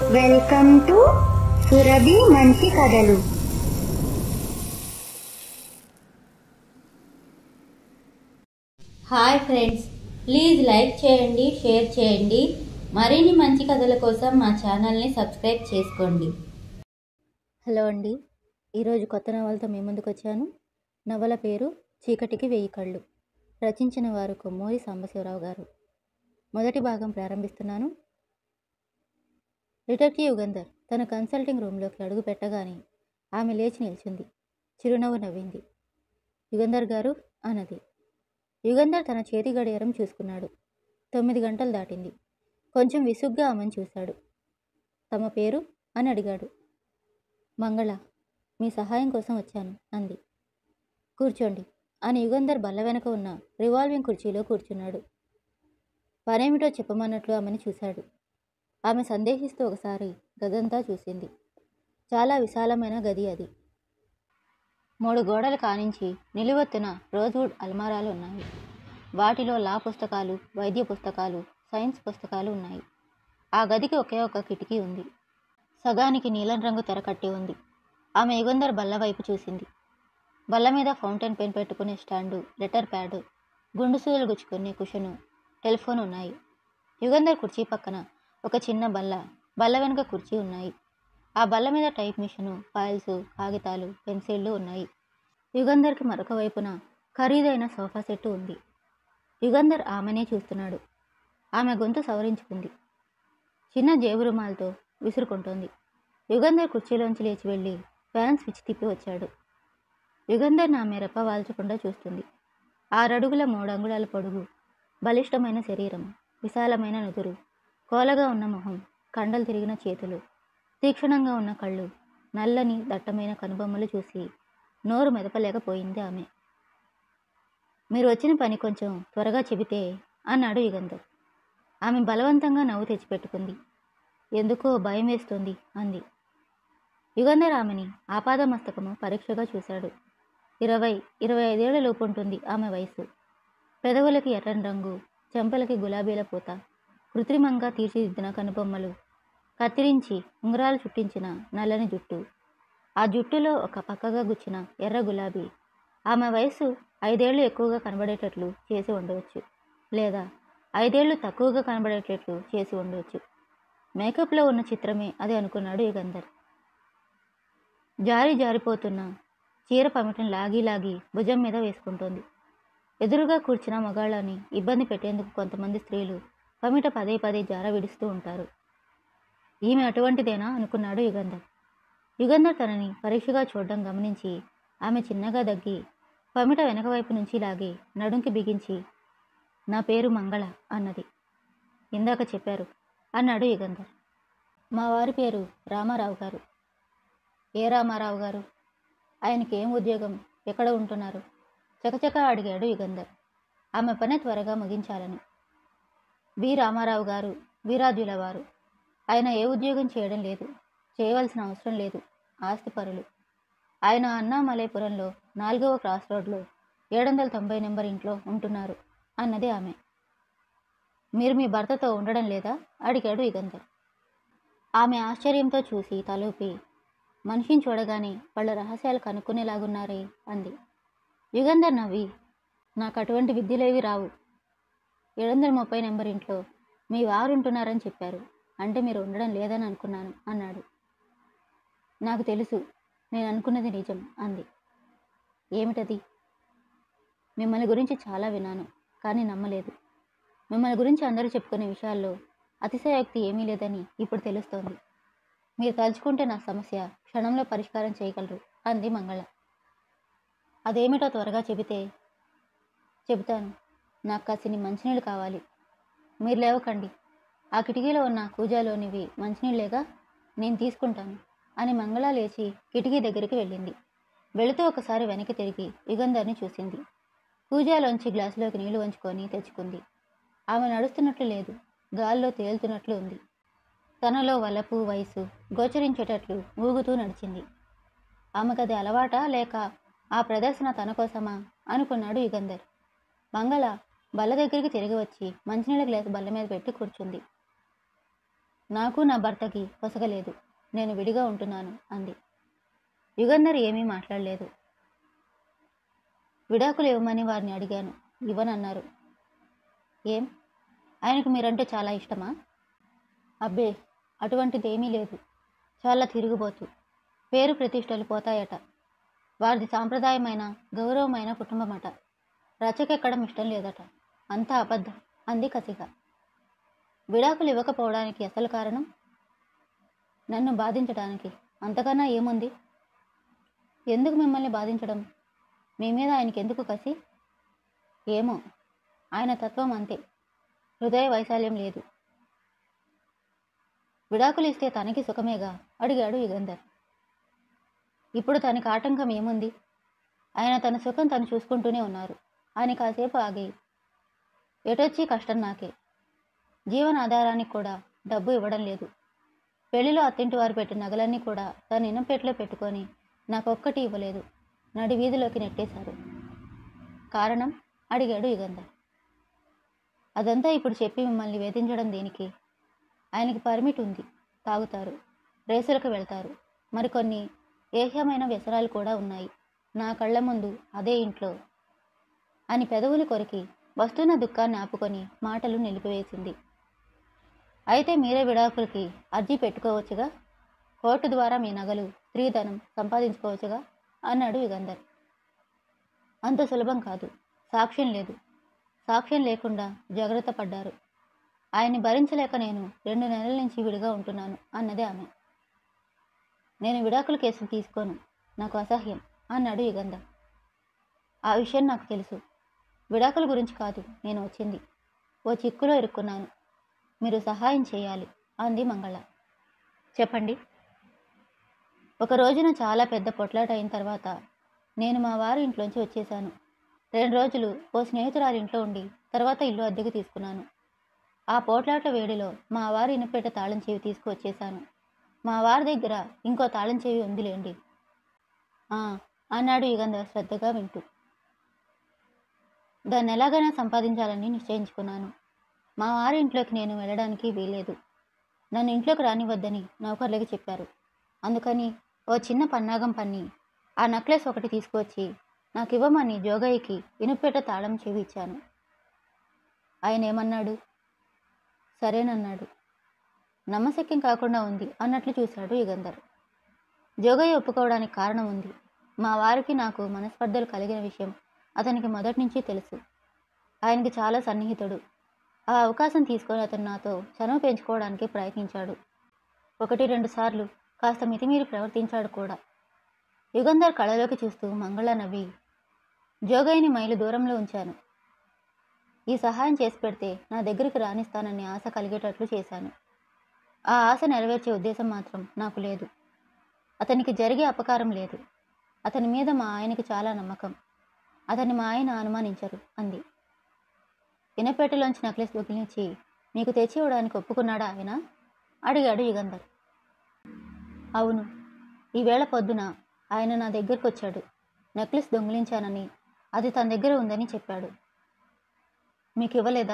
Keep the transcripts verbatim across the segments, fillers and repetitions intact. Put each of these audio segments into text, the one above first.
Welcome to Surabhi మంచి కథలు. Hi friends, please like చేయండి, షేర్ చేయండి. మరిన్ని మంచి కథల కోసం మా ఛానల్ని సబ్స్క్రైబ్ చేసుకోండి. హలో అండి, ఈరోజు కొత్త నవలతో మీ ముందుకు వచ్చాను. నవల పేరు చీకటికి వెయ్యి కళ్ళు. రచించిన వారు కొమ్మూరి సాంబశివరావు గారు. మొదటి భాగం ప్రారంభిస్తున్నాను. డిటెక్టివ్ యుగంధర్ తన కన్సల్టింగ్ రూమ్లోకి అడుగు పెట్టగానే ఆమె లేచి నిల్చుంది. చిరునవ్వు నవ్వింది. యుగంధర్ గారు అన్నది. యుగంధర్ తన చేతి గడియారం చూసుకున్నాడు. తొమ్మిది గంటలు దాటింది. కొంచెం విసుగ్గా ఆమెను చూశాడు. తమ పేరు అని అడిగాడు. మంగళ, మీ సహాయం కోసం వచ్చాను అంది. కూర్చోండి అని యుగంధర్ బల్ల వెనక ఉన్న రివాల్వింగ్ కుర్చీలో కూర్చున్నాడు. పనేమిటో చెప్పమన్నట్లు ఆమెను చూశాడు. ఆమె సందేహిస్తూ ఒకసారి గదంతా చూసింది. చాలా విశాలమైన గది అది. మూడు గోడలు కానించి నిలువెత్తున రోజ్వుడ్ అల్మారాలు ఉన్నాయి. వాటిలో లా పుస్తకాలు, వైద్య పుస్తకాలు, సైన్స్ పుస్తకాలు ఉన్నాయి. ఆ గదికి ఒకే ఒక కిటికీ ఉంది. సగానికి నీలం రంగు తెర కట్టి ఉంది. ఆమె యుగంధర్ బల్ల వైపు చూసింది. బల్ల మీద ఫౌంటైన్ పెన్ పెట్టుకునే స్టాండు, లెటర్ ప్యాడు, గుండు సూలు గుచ్చుకునే కుషను, టెలిఫోన్ ఉన్నాయి. యుగంధర్ కుర్చీ పక్కన ఒక చిన్న బల్ల, బల్ల వెనుక కుర్చీ ఉన్నాయి. ఆ బల్ల మీద టైప్ మిషను, ఫైల్స్, కాగితాలు, పెన్సిళ్ళు ఉన్నాయి. యుగంధర్కి మరొక వైపున ఖరీదైన సోఫా సెట్టు ఉంది. యుగంధర్ ఆమెనే చూస్తున్నాడు. ఆమె గొంతు సవరించుకుంది. చిన్న జేబు రుమాలతో విసురుకుంటోంది. యుగంధర్ కుర్చీలోంచి లేచి వెళ్ళి ఫ్యాన్ స్విచ్ తిప్పి వచ్చాడు. యుగంధర్ ఆమె రెప్ప వాల్చకుండా చూస్తుంది. ఆరడుగుల మూడంగుళాల పొడుగు, బలిష్టమైన శరీరం, విశాలమైన నుదురు, కోలగా ఉన్న మొహం, కండలు తిరిగిన చేతులు, తీక్షణంగా ఉన్న కళ్ళు, నల్లని దట్టమైన కనుబొమ్మలు చూసి నోరు మెదపలేకపోయింది ఆమె. మీరు వచ్చిన పని కొంచెం త్వరగా చెబితే అన్నాడు యుగంధర్. ఆమె బలవంతంగా నవ్వు తెచ్చిపెట్టుకుంది. ఎందుకో భయం వేస్తుంది అంది. యుగంధర్ ఆమెని ఆపాదమస్తకము పరీక్షగా చూశాడు. ఇరవై ఇరవై ఐదేళ్ల లోపు ఉంటుంది ఆమె వయసు. పెదవులకి ఎర్రని రంగు, చెంపలకి గులాబీల పూత, కృత్రిమంగా తీర్చిదిద్దిన కనుబొమ్మలు, కత్తిరించి ఉంగరాలు చుట్టించిన నల్లని జుట్టు. ఆ జుట్టులో ఒక పక్కగా గుచ్చిన ఎర్ర గులాబీ ఆమె వయసు ఐదేళ్లు ఎక్కువగా కనబడేటట్లు చేసి ఉండవచ్చు, లేదా ఐదేళ్లు తక్కువగా కనబడేటట్లు చేసి ఉండవచ్చు. మేకప్లో ఉన్న చిత్రమే అది అనుకున్నాడు యుగంధర్. జారి జారిపోతున్న చీర పమిటను లాగి లాగి భుజం మీద వేసుకుంటోంది. ఎదురుగా కూర్చున్న మగాళ్ళని ఇబ్బంది పెట్టేందుకు కొంతమంది స్త్రీలు పమిట పదే పదే జార విడుస్తూ ఉంటారు. ఈమె అటువంటిదేనా అనుకున్నాడు యుగంధర్. యుగంధర్ తనని పరీక్షగా చూడడం గమనించి ఆమె చిన్నగా దగ్గి పమిట వెనక వైపు నుంచి లాగి నడుంకి బిగించి, నా పేరు మంగళ అన్నది. ఇందాక చెప్పారు అన్నాడు యుగంధర్. మా వారి పేరు రామారావు గారు. ఏ రామారావు గారు? ఆయనకి ఏం ఉద్యోగం, ఎక్కడ ఉంటున్నారు? చకచక అడిగాడు యుగంధర్. ఆమె పని త్వరగా ముగించాలని. బి రామారావు గారు వీరాద్యుల వారు. ఆయన ఏ ఉద్యోగం చేయడం లేదు, చేయవలసిన అవసరం లేదు. ఆస్తిపరులు. ఆయన అన్నామలైపురంలో నాలుగవ క్రాస్ రోడ్లో ఏడు వందల తొంభై నెంబర్ ఇంట్లో ఉంటున్నారు అన్నది ఆమె. మీరు మీ భర్తతో ఉండడం లేదా అడిగాడు యుగంధర్. ఆమె ఆశ్చర్యంతో చూసి తలూపి, మనిషిని చూడగానే వాళ్ళ రహస్యాలు కనుక్కునేలాగున్నారే అంది. యుగంధర్ నవ్వి, నాకు అటువంటి విద్యలేవి రావు. ఏడు వందల ముప్పై నెంబర్ ఇంట్లో మీ వారు ఉంటున్నారని చెప్పారు, అంటే మీరు ఉండడం లేదని అనుకున్నాను అన్నాడు. నాకు తెలుసు, నేను అనుకున్నది నిజం అంది. ఏమిటది? మిమ్మల్ని గురించి చాలా విన్నాను, కానీ నమ్మలేదు. మిమ్మల్ని గురించి అందరూ చెప్పుకునే విషయాల్లో అతిశయోక్తి ఏమీ లేదని ఇప్పుడు తెలుస్తోంది. మీరు తలుచుకుంటే నా సమస్య క్షణంలో పరిష్కారం చేయగలరు అంది మంగళ. అదేమిటో త్వరగా చెబితే. చెబుతాను. నాకు కాసిని మంచినీళ్ళు కావాలి. మీరు లేవకండి. ఆ కిటికీలో ఉన్న కూజాలోనివి మంచినీళ్ళేగా, నేను తీసుకుంటాను అని మంగళ లేచి కిటికీ దగ్గరికి వెళ్ళింది. వెళుతూ ఒకసారి వెనక్కి తిరిగి యుగంధర్ని చూసింది. కూజాలోంచి గ్లాసులోకి నీళ్లు వంచుకొని తెచ్చుకుంది. ఆమె నడుస్తున్నట్లు లేదు, గాల్లో తేలుతున్నట్లు ఉంది. తనలో వలపు, వయసు గోచరించేటట్లు ఊగుతూ నడిచింది. ఆమెకది అలవాటా లేక ఆ ప్రదర్శన తన కోసమా అనుకున్నాడు యుగంధర్. మంగళ బల్ల దగ్గరికి తిరిగి వచ్చి మంచినీళ్ళ గ్లాసు బల్ల మీద పెట్టి కూర్చుంది. నాకు నా భర్తకి పొసగలేదు. నేను విడిగా ఉంటున్నాను అంది. యుగంధర్ ఏమీ మాట్లాడలేదు. విడాకులు ఇవ్వమని వారిని అడిగాను. ఇవ్వనన్నారు. ఏం, ఆయనకు మీరంటే చాలా ఇష్టమా? అబ్బే, అటువంటిదేమీ లేదు. చాలా తిరుగుబోతు. పేరు ప్రతిష్టలు పోతాయట. వారిది సాంప్రదాయమైన గౌరవమైన కుటుంబమట. రచకెక్కడం ఇష్టం లేదట. అంతా అబద్ధం అంది కసిగా. విడాకులు ఇవ్వకపోవడానికి అసలు కారణం? నన్ను బాధించడానికి. అంతకన్నా ఏముంది? ఎందుకు మిమ్మల్ని బాధించడం? మీ మీద ఆయనకి ఎందుకు కసి? ఏమో, ఆయన తత్వం అంతే. హృదయ వైశాల్యం లేదు. విడాకులు ఇస్తే తనకి సుఖమేగా అడిగాడు యుగంధర్. ఇప్పుడు తనకి ఆటంకం ఏముంది? ఆయన తన సుఖం తను చూసుకుంటూనే ఉన్నారు. ఆయన కాసేపు ఆగి, ఎటొచ్చి కష్టం నాకే. జీవనాధారానికి కూడా డబ్బు ఇవ్వడం లేదు. పెళ్లిలో అత్తింటి వారు పెట్టిన నగలన్నీ కూడా తన ఇనంపెట్లో పెట్టుకొని నాకొక్కటి ఇవ్వలేదు. నడి వీధిలోకి నెట్టేశారు. కారణం అడిగాడు యుగంధర్. అదంతా ఇప్పుడు చెప్పి మిమ్మల్ని వేధించడం దేనికి? ఆయనకి పర్మిట్ ఉంది. తాగుతారు, రేసులకు వెళ్తారు, మరికొన్ని ఏహ్యమైన వ్యసనాలు కూడా ఉన్నాయి. నా కళ్ళ ముందు అదే ఇంట్లో అని పెదవులు కొరికి వస్తున్న దుఃఖాన్ని ఆపుకొని మాటలు నిలిపివేసింది. అయితే మీరే విడాకులకి అర్జీ పెట్టుకోవచ్చుగా. కోర్టు ద్వారా మీ నగలు, స్త్రీధనం సంపాదించుకోవచ్చుగా అన్నాడు యుగంధర్. అంత సులభం కాదు. సాక్ష్యం లేదు. సాక్ష్యం లేకుండా జాగ్రత్త పడ్డారు. ఆయన్ని భరించలేక నేను రెండు నెలల నుంచి విడిగా ఉంటున్నాను అన్నదే ఆమె. నేను విడాకుల కేసులు తీసుకోను. నాకు అసహ్యం అన్నాడు యుగంధర్. ఆ విషయం నాకు తెలుసు. విడాకుల గురించి కాదు నేను వచ్చింది. ఓ చిక్కులో ఇరుక్కున్నాను. మీరు సహాయం చేయాలి అంది మంగళ. చెప్పండి. ఒక రోజున చాలా పెద్ద పొట్లాట అయిన తర్వాత నేను మా వారి ఇంట్లోంచి వచ్చేశాను. రెండు రోజులు ఓ స్నేహితురాలి ఇంట్లో ఉండి తర్వాత ఇల్లు అద్దెకు తీసుకున్నాను. ఆ పోట్లాట వేడిలో మా వారి ఇనుపేట తాళం చెవి తీసుకువచ్చేశాను. మా వారి దగ్గర ఇంకో తాళం చెవి ఉందిలేండి అన్నాడు యుగంధర్ శ్రద్ధగా వింటూ. దాన్ని ఎలాగైనా సంపాదించాలని నిశ్చయించుకున్నాను. మా వారి ఇంట్లోకి నేను వెళ్ళడానికి వీల్లేదు. నన్ను ఇంట్లోకి రానివద్దని నౌకర్లకి చెప్పారు. అందుకని ఓ చిన్న పన్నాగం పన్ని ఆ నెక్లెస్ ఒకటి తీసుకువచ్చి నాకు ఇవ్వమని జోగయ్యకి ఇనుపేట తాళం చెవి ఇచ్చాను. ఆయన ఏమన్నాడు? సరేనన్నాడు. నమ్మశక్యం కాకుండా ఉంది అన్నట్లు చూశాడు యుగంధర్. జోగయ్య ఒప్పుకోవడానికి కారణం ఉంది. మా వారికి నాకు మనస్పర్ధలు కలిగిన విషయం అతనికి మొదటి నుంచి తెలుసు. ఆయనకి చాలా సన్నిహితుడు. ఆ అవకాశం తీసుకొని అతను నాతో చనువు పెంచుకోవడానికి ప్రయత్నించాడు. ఒకటి రెండు సార్లు కాస్త మితిమీరి ప్రవర్తించాడు కూడా. యుగంధర్ కళ్ళలోకి చూస్తూ మంగళ నవ్వి, జోగయ్యని మైలు దూరంలో ఉంచాను. ఈ సహాయం చేసి పెడితే నా దగ్గరికి రాణిస్తానని ఆశ కలిగేటట్లు చేశాను. ఆ ఆశ నెరవేర్చే ఉద్దేశం మాత్రం నాకు లేదు. అతనికి జరిగే అపకారం లేదు. అతని మీద మా ఆయనకి చాలా నమ్మకం. అతన్ని మా ఆయన అనుమానించరు అంది. ఇనపేటలోంచి నెక్లెస్ దొంగిలించి మీకు తెచ్చి ఇవ్వడానికి ఒప్పుకున్నాడా ఆయన అడిగాడు యుగంధర్. అవును. ఈవేళ పొద్దున ఆయన నా దగ్గరకు వచ్చాడు. నెక్లెస్ దొంగిలించానని, అది తన దగ్గర ఉందని చెప్పాడు. మీకు ఇవ్వలేదా?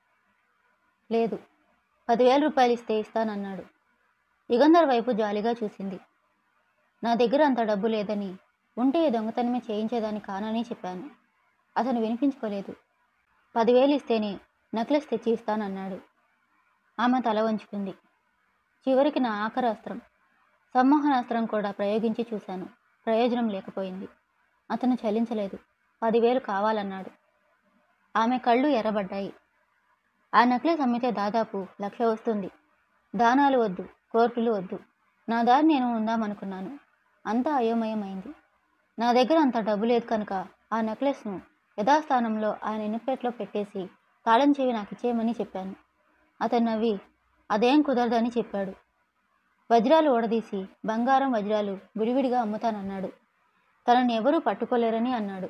లేదు. పదివేల రూపాయలు ఇస్తే ఇస్తానన్నాడు. యుగంధర్ వైపు జాలిగా చూసింది. నా దగ్గర అంత డబ్బు లేదని, ఉంటే దొంగతనమే చేయించేదాన్ని కానని చెప్పాను. అతను వినిపించుకోలేదు. పదివేలు ఇస్తేనే నెక్లెస్ తెచ్చి ఇస్తానన్నాడు. ఆమె తల వంచుకుంది. చివరికి నా ఆఖరి అస్త్రం, సమ్మోహనాస్త్రం కూడా ప్రయోగించి చూశాను. ప్రయోజనం లేకపోయింది. అతను చలించలేదు. పదివేలు కావాలన్నాడు. ఆమె కళ్ళు ఎర్రబడ్డాయి. ఆ నెక్లెస్ అమ్మితే దాదాపు లక్ష వస్తుంది. దానాలు వద్దు, కోర్టులు వద్దు. నా దారి నేను ఉందామనుకున్నాను. అంతా అయోమయమైంది. నా దగ్గర అంత డబ్బు లేదు కనుక ఆ నెక్లెస్ను యథాస్థానంలో ఆయన ఇనుపెట్లో పెట్టేసి తాళం చెవి నాకు ఇచ్చేయమని చెప్పాను. అతను నవ్వి అదేం కుదరదని చెప్పాడు. వజ్రాలు ఓడదీసి బంగారం వజ్రాలు విడివిడిగా అమ్ముతానన్నాడు. తనని ఎవరూ పట్టుకోలేరని అన్నాడు.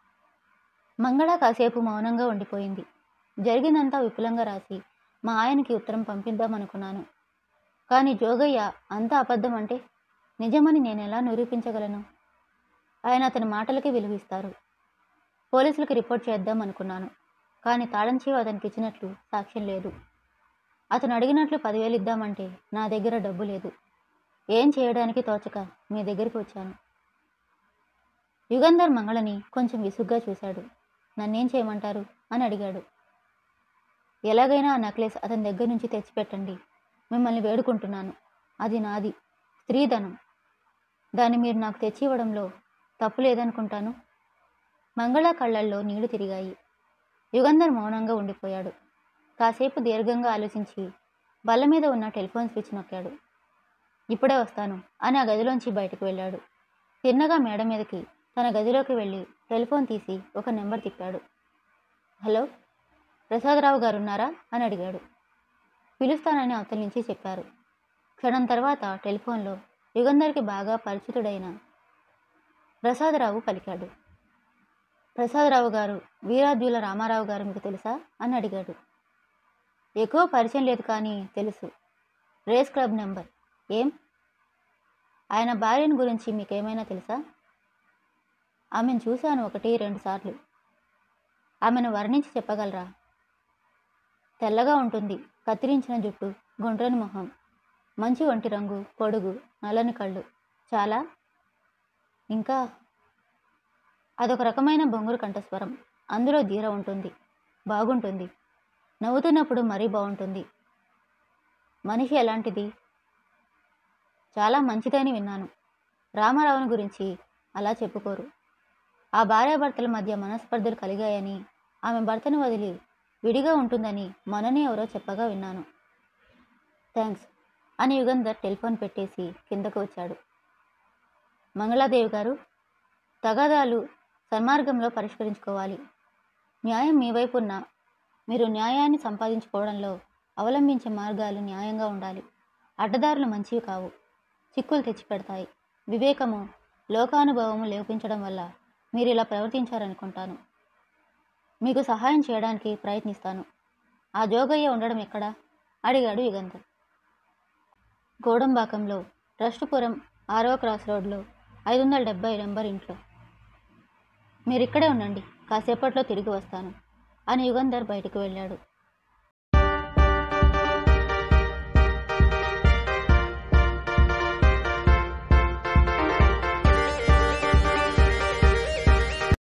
మంగళ కాసేపు మౌనంగా ఉండిపోయింది. జరిగిందంతా విపులంగా రాసి మా ఆయనకి ఉత్తరం పంపిద్దామనుకున్నాను. కానీ జోగయ్య అంతా అబద్ధం అంటే నిజమని నేను ఎలా నిరూపించగలను? ఆయన అతని మాటలకి విలువిస్తారు. పోలీసులకి రిపోర్ట్ చేద్దాం అనుకున్నాను. కానీ తాళం చెవి అతనికి ఇచ్చినట్లు సాక్ష్యం లేదు. అతను అడిగినట్లు పదివేలు ఇద్దామంటే నా దగ్గర డబ్బు లేదు. ఏం చేయడానికి తోచక మీ దగ్గరికి వచ్చాను. యుగంధర్ మంగళని కొంచెం విసుగ్గా చూశాడు. నన్నేం చేయమంటారు అని అడిగాడు. ఎలాగైనా ఆ నెక్లెస్ అతని దగ్గర నుంచి తెచ్చిపెట్టండి. మిమ్మల్ని వేడుకుంటున్నాను. అది నాది, స్త్రీధనం. దాన్ని మీరు నాకు తెచ్చి ఇవ్వడంలో తప్పు లేదనుకుంటాను. మంగళ కళ్ళల్లో నీళ్లు తిరిగాయి. యుగంధర్ మౌనంగా ఉండిపోయాడు. కాసేపు దీర్ఘంగా ఆలోచించి బల్ల మీద ఉన్న టెలిఫోన్ స్విచ్ నొక్కాడు. ఇప్పుడే వస్తాను అని ఆ గదిలోంచి బయటకు వెళ్ళాడు. తిన్నగా మేడ మీదకి తన గదిలోకి వెళ్ళి టెలిఫోన్ తీసి ఒక నెంబర్ తిప్పాడు. హలో, ప్రసాదరావు గారు ఉన్నారా అని అడిగాడు. పిలుస్తానని అవతల నుంచి చెప్పారు. క్షణం తర్వాత టెలిఫోన్లో యుగంధర్కి బాగా పరిచితుడైన ప్రసాదరావు పలికాడు. ప్రసాదరావు గారు వీరాద్యుల రామారావు గారు మీకు తెలుసా అని అడిగాడు. ఎక్కువ పరిచయం లేదు కానీ తెలుసు. Race club number. ఏం? ఆయన భార్యను గురించి మీకేమైనా తెలుసా? ఆమెను చూశాను ఒకటి రెండు సార్లు. ఆమెను వర్ణించి చెప్పగలరా? తెల్లగా ఉంటుంది, కత్తిరించిన జుట్టు, గుండ్రని మొహం, మంచి ఒంటి రంగు, పొడుగు, నల్లని కళ్ళు. చాలా? ఇంకా అదొక రకమైన బొంగురు కంఠస్వరం. అందులో ధీర ఉంటుంది, బాగుంటుంది. నవ్వుతున్నప్పుడు మరీ బాగుంటుంది. మనిషి ఎలాంటిది? చాలా మంచిదని విన్నాను. రామారావుని గురించి అలా చెప్పుకోరు. ఆ భార్యాభర్తల మధ్య మనస్పర్ధలు కలిగాయని, ఆమె భర్తను వదిలి విడిగా ఉంటుందని మననే ఎవరో చెప్పగా విన్నాను. థ్యాంక్స్ అని యుగంధర్ టెలిఫోన్ పెట్టేసి కిందకు వచ్చాడు. మంగళాదేవి గారు, తగాదాలు సన్మార్గంలో పరిష్కరించుకోవాలి. న్యాయం మీ వైపు ఉన్న మీరు న్యాయాన్ని సంపాదించుకోవడంలో అవలంబించే మార్గాలు న్యాయంగా ఉండాలి. అడ్డదారులు మంచివి కావు, చిక్కులు తెచ్చిపెడతాయి. వివేకము, లోకానుభవము లోపించడం వల్ల మీరు ఇలా ప్రవర్తించారనుకుంటాను. మీకు సహాయం చేయడానికి ప్రయత్నిస్తాను. ఆ జోగయ్య ఉండడం ఎక్కడా అడిగాడు యుగంధర్. గోడంబాకంలో ట్రస్టుపురం ఆరో క్రాస్ రోడ్లో ఐదు వందల డెబ్బై నెంబర్ ఇంట్లో. మీరిక్కడే ఉండండి, కాసేపట్లో తిరిగి వస్తాను అని యుగంధర్ బయటకు వెళ్ళాడు.